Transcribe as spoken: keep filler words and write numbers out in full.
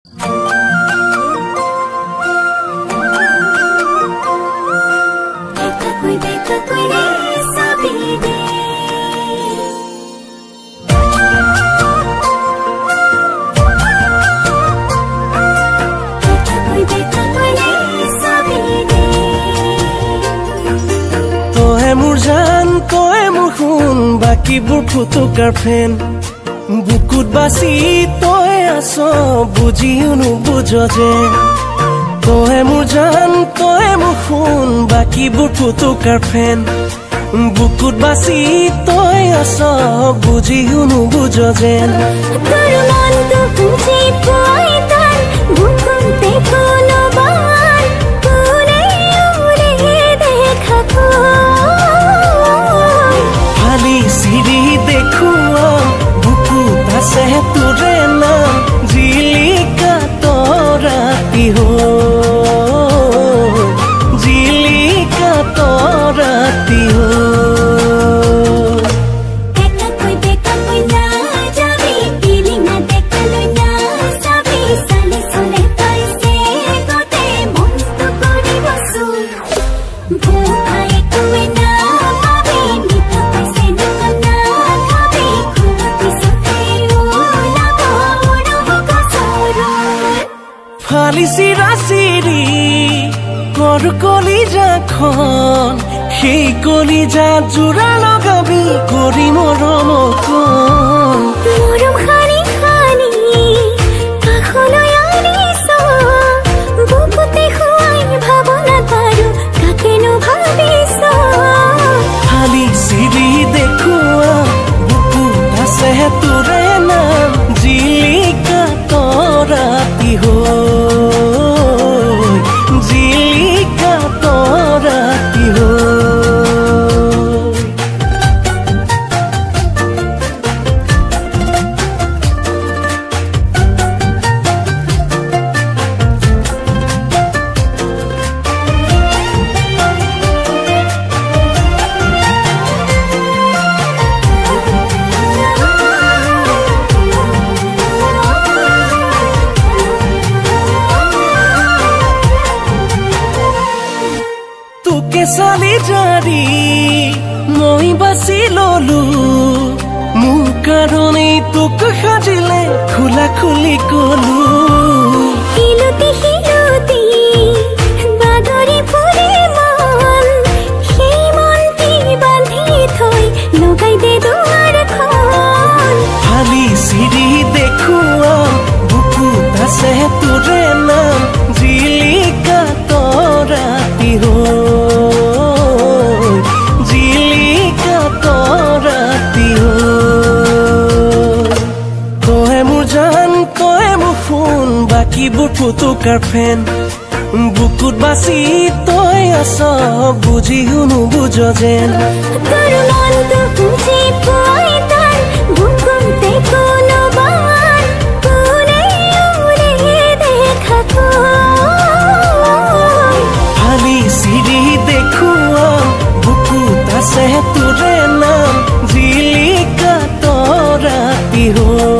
বাকিবোৰ ফুটুকাৰ ফেন বুকুত বাছি তই আছ বুজিও নুবুজ যে তই মোৰ জান তই মোৰ সোণ বাকিবোৰ ফুটুকাৰ ফেন বুকুত বাছি তই আছ বুজিও নুবুজ যেন তোৰ মনটো বুজি পোৱাই তাৰ বুকুতে কোনো বান কোনে উৰে দেখা সিৰি দেখুৱা বুকুত আছে তোৰে নাম জিলিকা তৰাতি হৈ জিলিকা তৰাতি হৈ ফালিছিৰা চিৰি কৰ কলিজাখন সেই কলিজা জোৰা লগাবি কৰি মৰম কণ মৰম সানি সানি কাষলৈ আনিছ বুকুতে শুৱাই ভাৱনা পাৰো কাকেনো ভাবিছ ফালিছিৰি দেখুৱা বুকুত আছে তোৰে নাম জিলিকা তৰাতি হৈ চালি জাৰি মই বাছি ললো মোৰ কাৰণে তোক সাজিলে খোলা খুলি কলো হিলতি হিলতি বাদৰি ফুৰে মন সেই মনটি বান্ধি থৈ লগাই দে দুৱাৰখন ফালি চিৰি দেখুৱা বুকুত আছে তোৰে নাম জিলিকা তৰাতি হৈ বাকিবোৰ ফুটুকাৰ ফেন বুকুত বাছি তই আছ বুজিও নুবুজ যেন তোৰ মনটো বুজি পোৱাই তাৰ বুকুতে কোনো বান কোনে উৰে দেখা ফালি চিৰি দেখুৱা বুকুত আছে তোৰে নাম জিলিকা তৰাতি হৈ